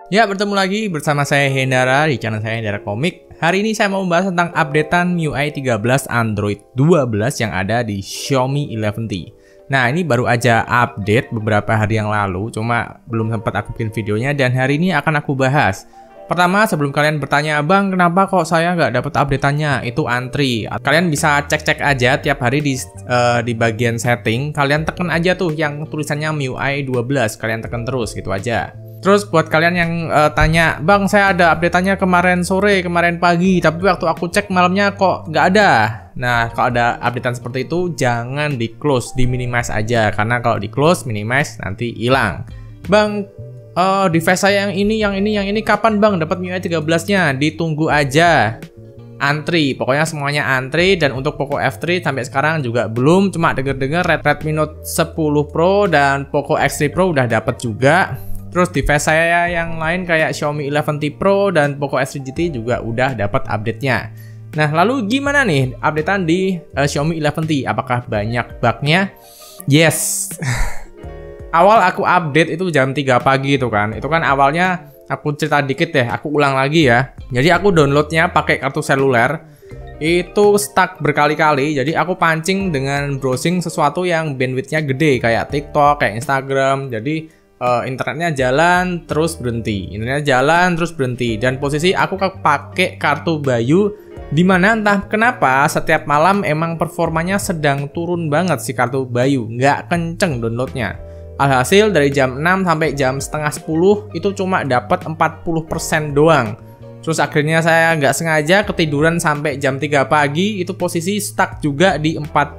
Ya, bertemu lagi bersama saya Hendara di channel saya Hendara Komik. Hari ini saya mau membahas tentang updatean MIUI 13 Android 12 yang ada di Xiaomi 11T. Nah, ini baru aja update beberapa hari yang lalu, cuma belum sempat aku bikin videonya dan hari ini akan aku bahas. Pertama, sebelum kalian bertanya, "Bang, kenapa kok saya nggak dapat updateannya?" Itu antri. Kalian bisa cek-cek aja tiap hari di bagian setting. Kalian tekan aja tuh yang tulisannya MIUI 12. Kalian tekan terus, gitu aja. Terus buat kalian yang tanya, "Bang, saya ada update-nya kemarin sore, kemarin pagi, tapi waktu aku cek malamnya kok nggak ada." Nah, kalau ada updatean seperti itu, jangan di-close, di-minimize aja. Karena kalau di-close, minimize, nanti hilang. "Bang, device saya yang ini, kapan Bang dapat MIUI 13-nya?" Ditunggu aja. Antri, pokoknya semuanya antri. Dan untuk Poco F3 sampai sekarang juga belum. Cuma denger-denger Redmi Note 10 Pro dan Poco X3 Pro udah dapat juga. Terus device saya yang lain kayak Xiaomi 11T Pro dan Poco X3 GT juga udah dapat update-nya. Nah, lalu gimana nih updatean di Xiaomi 11T? Apakah banyak bug-nya? Yes. Awal aku update itu jam 3 pagi itu kan. Itu kan awalnya aku cerita dikit deh, aku ulang lagi ya. Jadi aku downloadnya pakai kartu seluler. Itu stuck berkali-kali. Jadi aku pancing dengan browsing sesuatu yang bandwidth-nya gede kayak TikTok, kayak Instagram. Jadi internetnya jalan terus berhenti, dan posisi aku pakai kartu Bayu, dimana entah kenapa setiap malam emang performanya sedang turun banget si kartu Bayu, nggak kenceng downloadnya. Alhasil dari jam 6 sampai jam setengah 10 itu cuma dapat 40% doang. Terus akhirnya saya nggak sengaja ketiduran sampai jam 3 pagi, itu posisi stuck juga di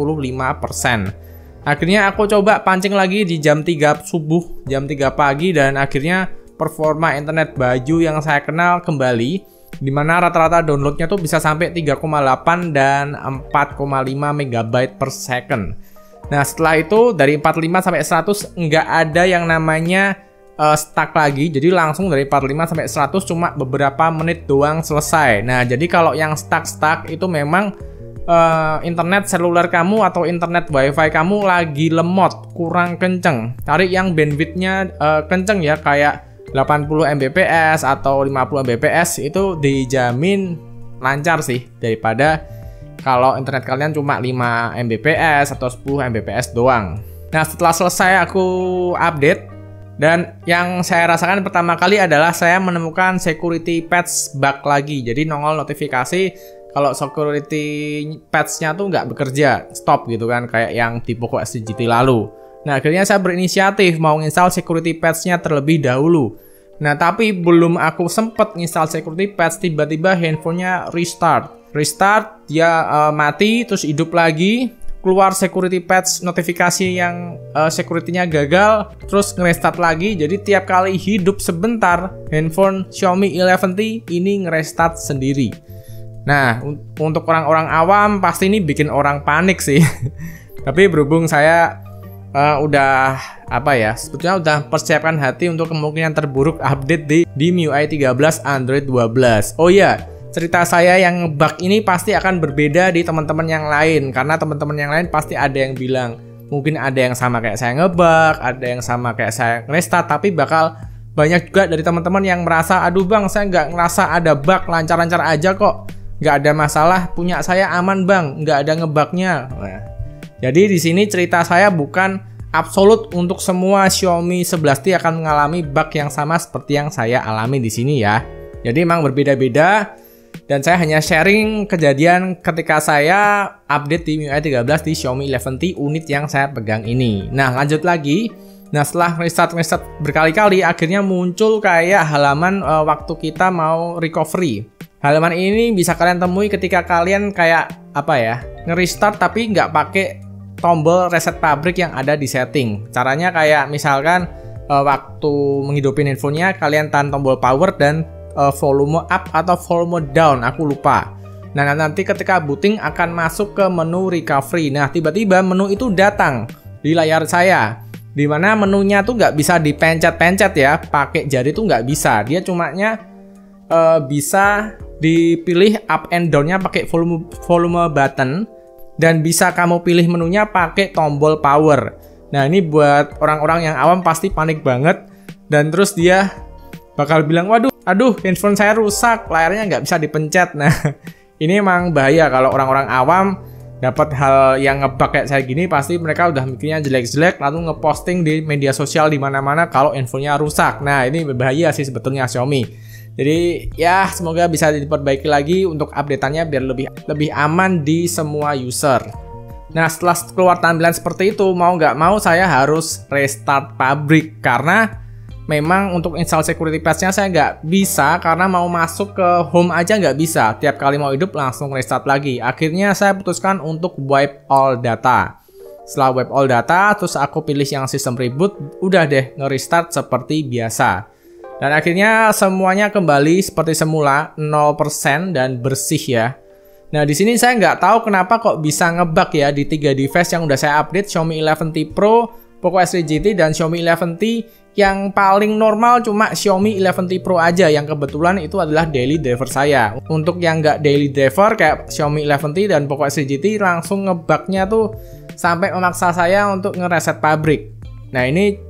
45%. Akhirnya aku coba pancing lagi di jam 3 subuh, jam 3 pagi, dan akhirnya performa internet Bayu yang saya kenal kembali, dimana rata-rata downloadnya tuh bisa sampai 3,8 dan 4,5 MB per second. Nah, setelah itu dari 45 sampai 100 nggak ada yang namanya stuck lagi, jadi langsung dari 45 sampai 100 cuma beberapa menit doang selesai. Nah, jadi kalau yang stuck itu memang internet seluler kamu atau internet wifi kamu lagi lemot, kurang kenceng. Cari yang bandwidthnya kenceng ya, kayak 80 Mbps atau 50 Mbps, itu dijamin lancar sih daripada kalau internet kalian cuma 5 Mbps atau 10 Mbps doang. Nah, setelah selesai aku update, dan yang saya rasakan pertama kali adalah saya menemukan security patch bug lagi. Jadi nongol notifikasi kalau security patch-nya tuh nggak bekerja, stop gitu kan, kayak yang di Poco X3 GT lalu. Nah, akhirnya saya berinisiatif mau install security patch-nya terlebih dahulu. Nah, tapi belum aku sempet install security patch, tiba-tiba handphonenya restart, dia mati, terus hidup lagi, keluar security patch notifikasi yang security-nya gagal, terus nge-restart lagi. Jadi tiap kali hidup sebentar, handphone Xiaomi 11T ini nge-restart sendiri. Nah, untuk orang-orang awam pasti ini bikin orang panik sih. Tapi berhubung saya sebetulnya udah persiapkan hati untuk kemungkinan terburuk update di MIUI 13 Android 12. Oh iya, cerita saya yang bug ini pasti akan berbeda di teman-teman yang lain, karena teman-teman yang lain pasti ada yang bilang mungkin ada yang sama kayak saya ngebug, ada yang sama kayak saya nge-restart, tapi bakal banyak juga dari teman-teman yang merasa, "Aduh Bang, saya nggak ngerasa ada bug, lancar-lancar aja kok. Nggak ada masalah, punya saya aman Bang, nggak ada ngebugnya." Nah, jadi di sini cerita saya bukan absolut untuk semua Xiaomi 11T akan mengalami bug yang sama seperti yang saya alami di sini ya. Jadi memang berbeda-beda, dan saya hanya sharing kejadian ketika saya update di MIUI 13 di Xiaomi 11T unit yang saya pegang ini. Nah, lanjut lagi. Nah, setelah restart berkali-kali, akhirnya muncul kayak halaman waktu kita mau recovery. Halaman ini bisa kalian temui ketika kalian kayak nge-restart tapi nggak pakai tombol reset pabrik yang ada di setting. Caranya kayak misalkan waktu menghidupin handphonenya, kalian tahan tombol power dan volume up atau volume down, aku lupa. Nah, nanti ketika booting akan masuk ke menu recovery. Nah, tiba-tiba menu itu datang di layar saya, dimana menunya tuh nggak bisa dipencet-pencet ya, pakai jari tuh nggak bisa. Dia cumanya bisa dipilih up and down-nya pakai volume button, dan bisa kamu pilih menunya pakai tombol power. Nah, ini buat orang-orang yang awam pasti panik banget, dan terus dia bakal bilang, waduh, aduh, handphone saya rusak, layarnya nggak bisa dipencet. Nah, ini emang bahaya kalau orang-orang awam dapat hal yang ngebug kayak saya gini, pasti mereka udah mikirnya jelek-jelek, lalu ngeposting di media sosial di mana-mana kalau handphonenya rusak. Nah, ini berbahaya sih sebetulnya Xiaomi. Jadi ya semoga bisa diperbaiki lagi untuk update-annya biar lebih aman di semua user. Nah, setelah keluar tampilan seperti itu, mau nggak mau saya harus restart pabrik karena memang untuk install security patch-nya saya nggak bisa karena mau masuk ke home aja nggak bisa. Tiap kali mau hidup langsung restart lagi. Akhirnya saya putuskan untuk wipe all data. Setelah wipe all data, terus aku pilih yang sistem reboot, udah deh nge-restart seperti biasa. Dan akhirnya semuanya kembali seperti semula, 0% dan bersih ya. Nah, di sini saya nggak tahu kenapa kok bisa ngebug ya di 3 device yang udah saya update, Xiaomi 11T Pro, Poco S3 GT, dan Xiaomi 11T. Yang paling normal cuma Xiaomi 11T Pro aja, yang kebetulan itu adalah daily driver saya. Untuk yang nggak daily driver kayak Xiaomi 11T dan Poco S3 GT, langsung ngebugnya tuh sampai memaksa saya untuk ngereset pabrik. Nah, ini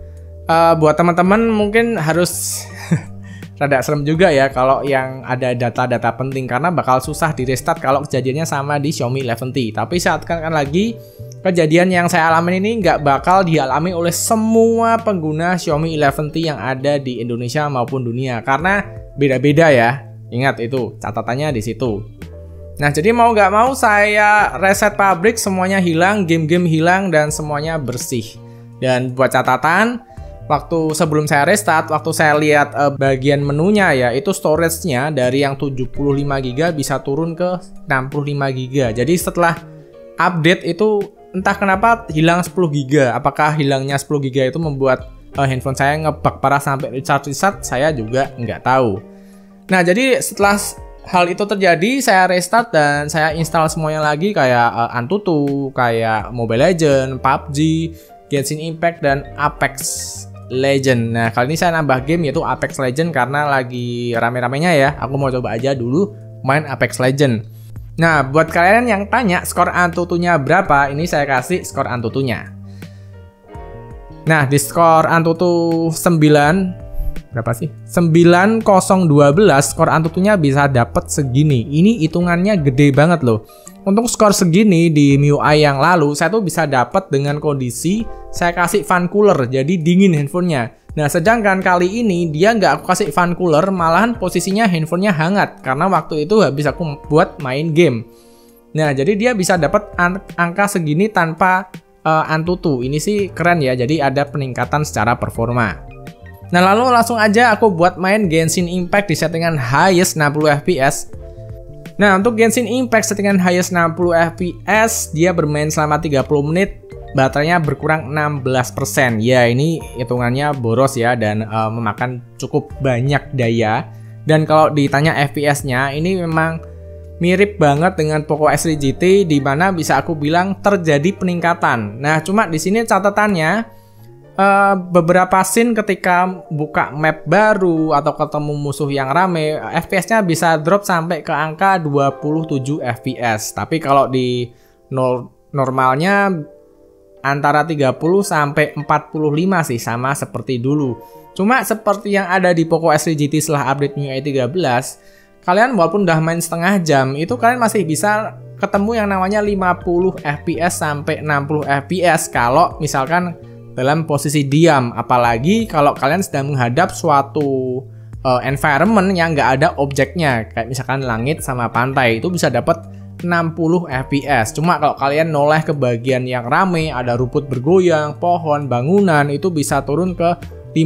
buat teman-teman mungkin harus rada serem juga ya kalau yang ada data-data penting, karena bakal susah di restart kalau kejadiannya sama di Xiaomi 11T. Tapi saya tekankan lagi, kejadian yang saya alami ini nggak bakal dialami oleh semua pengguna Xiaomi 11T yang ada di Indonesia maupun dunia, karena beda-beda ya. Ingat itu, catatannya di situ. Nah, jadi mau nggak mau saya reset pabrik, semuanya hilang, game-game hilang, dan semuanya bersih. Dan buat catatan, waktu sebelum saya restart, waktu saya lihat bagian menunya ya, itu storage-nya dari yang 75GB bisa turun ke 65GB. Jadi setelah update itu entah kenapa hilang 10GB. Apakah hilangnya 10GB itu membuat handphone saya ngebug parah sampai restart, saya juga nggak tahu. Nah, jadi setelah hal itu terjadi, saya restart dan saya install semuanya lagi kayak Antutu, kayak Mobile Legends, PUBG, Genshin Impact, dan Apex Legends. Nah, kali ini saya nambah game yaitu Apex Legends karena lagi rame-ramenya ya. Aku mau coba aja dulu main Apex Legends. Nah, buat kalian yang tanya skor Antutunya berapa, ini saya kasih skor Antutunya. Nah, di skor Antutu 9, berapa sih? 9012, skor Antutunya bisa dapat segini. Ini hitungannya gede banget loh. Untuk skor segini di MIUI yang lalu, saya tuh bisa dapat dengan kondisi saya kasih fan cooler, jadi dingin handphonenya. Nah, sedangkan kali ini dia nggak aku kasih fan cooler, malahan posisinya handphonenya hangat karena waktu itu habis aku buat main game. Nah, jadi dia bisa dapat angka segini tanpa Antutu. Ini sih keren ya, jadi ada peningkatan secara performa. Nah, lalu langsung aja aku buat main Genshin Impact di settingan highest 60 fps. Nah, untuk Genshin Impact settingan highest 60 fps, dia bermain selama 30 menit. Baterainya berkurang 16%. Ya, ini hitungannya boros ya dan memakan cukup banyak daya. Dan kalau ditanya FPS-nya, ini memang mirip banget dengan Poco S3 GT, di mana bisa aku bilang terjadi peningkatan. Nah, cuma di sini catatannya beberapa scene ketika buka map baru atau ketemu musuh yang rame, FPS-nya bisa drop sampai ke angka 27 FPS. Tapi kalau di normalnya antara 30 sampai 45 sih, sama seperti dulu. Cuma seperti yang ada di Poco S3 GT setelah update MIUI 13, kalian walaupun udah main setengah jam, itu kalian masih bisa ketemu yang namanya 50 fps sampai 60 fps kalau misalkan dalam posisi diam. Apalagi kalau kalian sedang menghadap suatu environment yang nggak ada objeknya, kayak misalkan langit sama pantai, itu bisa dapat 60 fps. Cuma kalau kalian noleh ke bagian yang rame, ada rumput bergoyang, pohon, bangunan, itu bisa turun ke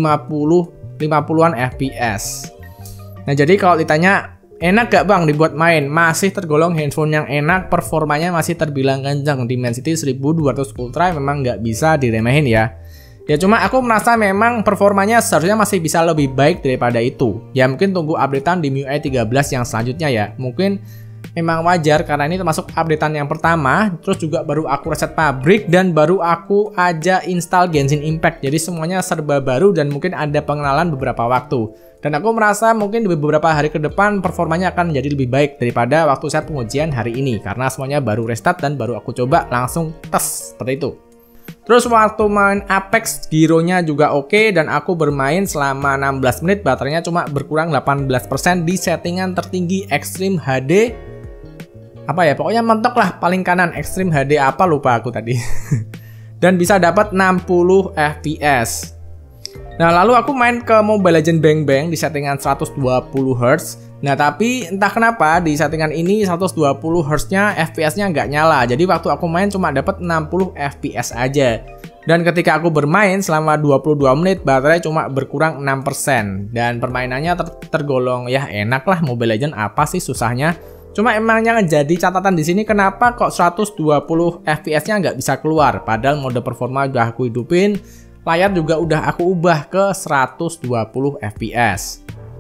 50-an fps. Nah, jadi kalau ditanya enak gak bang dibuat main, masih tergolong handphone yang enak, performanya masih terbilang kencang. Dimensity 1200 Ultra memang nggak bisa diremehin ya. Ya, cuma aku merasa memang performanya seharusnya masih bisa lebih baik daripada itu. Ya, mungkin tunggu updatean di MIUI 13 yang selanjutnya ya. Mungkin memang wajar karena ini termasuk updatean yang pertama, terus juga baru aku reset pabrik dan baru aku aja install Genshin Impact. Jadi semuanya serba baru dan mungkin ada pengenalan beberapa waktu. Dan aku merasa mungkin di beberapa hari ke depan performanya akan menjadi lebih baik daripada waktu saya pengujian hari ini, karena semuanya baru restart dan baru aku coba langsung tes seperti itu. Terus waktu main Apex, gironya juga oke, dan aku bermain selama 16 menit, baterainya cuma berkurang 18% di settingan tertinggi Extreme HD. Apa ya, pokoknya mentok lah paling kanan, Extreme HD apa lupa aku tadi. Dan bisa dapat 60 fps. Nah, lalu aku main ke Mobile Legends Bang Bang di settingan 120 Hz. Nah, tapi entah kenapa di settingan ini 120 Hz-nya FPS-nya nggak nyala. Jadi waktu aku main cuma dapat 60 FPS aja. Dan ketika aku bermain selama 22 menit, baterai cuma berkurang 6%. Dan permainannya tergolong ya enak lah, Mobile Legends apa sih susahnya. Cuma emangnya jadi catatan di sini kenapa kok 120 FPS-nya nggak bisa keluar. Padahal mode performa udah aku hidupin. Layar juga udah aku ubah ke 120 fps.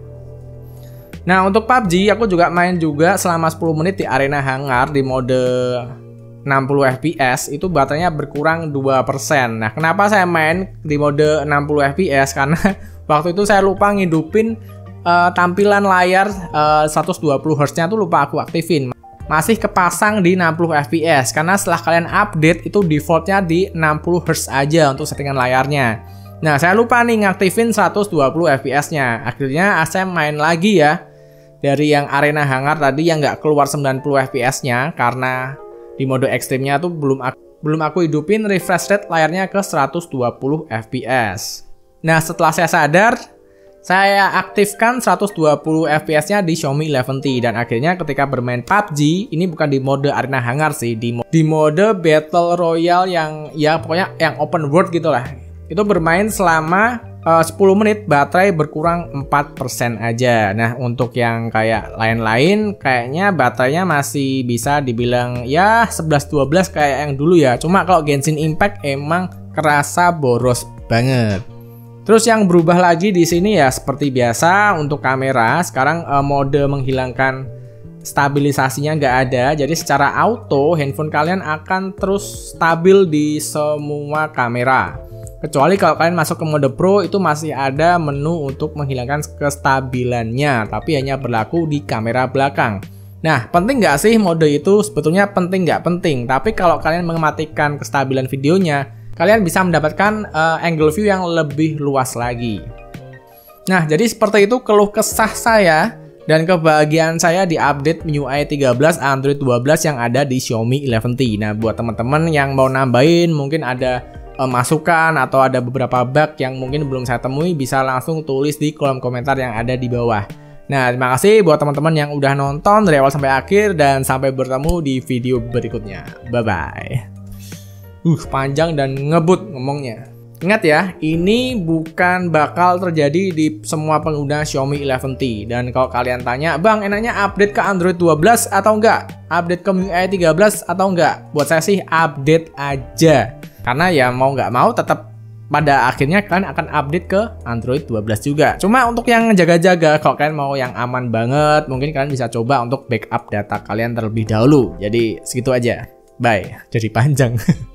Nah, untuk PUBG aku juga main juga selama 10 menit di arena hangar di mode 60 fps, itu baterainya berkurang 2%. Nah, kenapa saya main di mode 60 fps? Karena waktu itu saya lupa ngidupin tampilan layar 120 Hz-nya tuh lupa aku aktifin. Masih kepasang di 60 fps karena setelah kalian update itu defaultnya di 60 Hz aja untuk settingan layarnya. Nah, saya lupa nih ngaktifin 120 fps nya. Akhirnya saya main lagi ya dari yang arena hangar tadi yang nggak keluar 90 fps nya karena di mode ekstrimnya tuh belum aku hidupin refresh rate layarnya ke 120 fps. Nah, setelah saya sadar, saya aktifkan 120 fps-nya di Xiaomi 11T, dan akhirnya ketika bermain PUBG, ini bukan di mode arena hangar sih, di mode Battle Royale yang ya pokoknya yang open world gitu lah. Itu bermain selama 10 menit, baterai berkurang 4% aja. Nah, untuk yang kayak lain-lain kayaknya baterainya masih bisa dibilang ya 11-12 kayak yang dulu ya. Cuma kalau Genshin Impact emang kerasa boros banget. Terus yang berubah lagi di sini ya seperti biasa untuk kamera, sekarang mode menghilangkan stabilisasinya nggak ada, jadi secara auto handphone kalian akan terus stabil di semua kamera. Kecuali kalau kalian masuk ke mode Pro, itu masih ada menu untuk menghilangkan kestabilannya, tapi hanya berlaku di kamera belakang. Nah, penting nggak sih mode itu? Sebetulnya penting nggak penting, tapi kalau kalian mematikan kestabilan videonya, kalian bisa mendapatkan angle view yang lebih luas lagi. Nah, jadi seperti itu keluh kesah saya dan kebahagiaan saya di update MIUI 13 Android 12 yang ada di Xiaomi 11T. Nah, buat teman-teman yang mau nambahin, mungkin ada masukan atau ada beberapa bug yang mungkin belum saya temui, bisa langsung tulis di kolom komentar yang ada di bawah. Nah, terima kasih buat teman-teman yang udah nonton dari awal sampai akhir, dan sampai bertemu di video berikutnya. Bye-bye. Panjang dan ngebut ngomongnya. Ingat ya, ini bukan bakal terjadi di semua pengguna Xiaomi 11T. Dan kalau kalian tanya, Bang, enaknya update ke Android 12 atau enggak? Update ke MIUI 13 atau enggak? Buat saya sih update aja. Karena ya mau nggak mau tetap pada akhirnya kalian akan update ke Android 12 juga. Cuma untuk yang jaga-jaga, kalau kalian mau yang aman banget, mungkin kalian bisa coba untuk backup data kalian terlebih dahulu. Jadi segitu aja. Bye. Jadi panjang.